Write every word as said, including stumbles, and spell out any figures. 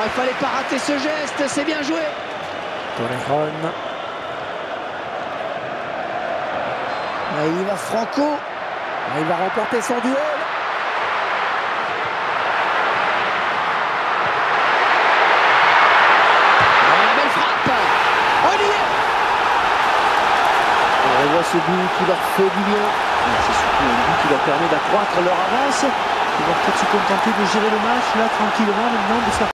il fallait pas rater ce geste, c'est bien joué. Torrejon. Là, il y va Franco. Là, il va remporter son duel. La belle frappe. On y est. On revoit ce but qui leur fait du bien. C'est surtout un but qui leur permet d'accroître leur avance. Ils vont peut-être se contenter de gérer le match là tranquillement maintenant de faire